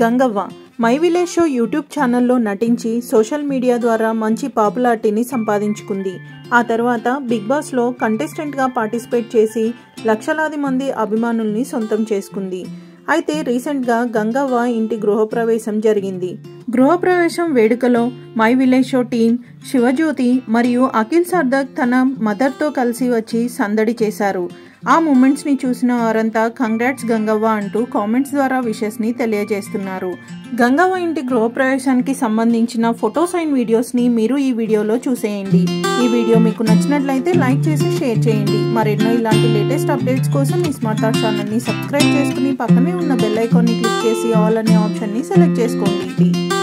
Gangavva my village show YouTube ఛానల్లో నటించి social media ద్వారా మంచి పాపులారిటీని సంపాదించుకుంది. ఆ తర్వాత బిగ్ బాస్లో కంటెస్టెంట్గా పార్టిసిపేట్ చేసి లక్షలాది మంది అభిమానుల్ని సొంతం చేసుకుంది. అయితే రీసెంట్గా గంగవ్వ ఇంటి గృహప్రవేశం జరిగింది. గృహప్రవేశం వేడుకలో my village show team Shivajyothi మరియు అఖిల్ సర్దక్ తన మదర్తో కలిసి వచ్చి సందడి చేశారు. ఆ మూమెంట్స్ని చూసిన వారంతా కంగ్రాట్స్ గంగవ్వ అంటూ కామెంట్స్ ద్వారా విషెస్ని తెలియజేస్తున్నారు. గంగవ్వ ఇంటి గృహప్రవేశానికి సంబంధించిన ఫొటోస్ అండ్ వీడియోస్ని మీరు ఈ వీడియోలో చూసేయండి. ఈ వీడియో మీకు నచ్చినట్లయితే లైక్ చేసి షేర్ చేయండి. మరెన్నో ఇలాంటి లేటెస్ట్ అప్డేట్స్ కోసం ఇస్మార్ట్ ఛానల్ని సబ్స్క్రైబ్ చేసుకుని పక్కనే ఉన్న బెల్ ఐకాన్ని క్లిక్ చేసి ఆల్ అనే ఆప్షన్ని సెలెక్ట్ చేసుకోండి.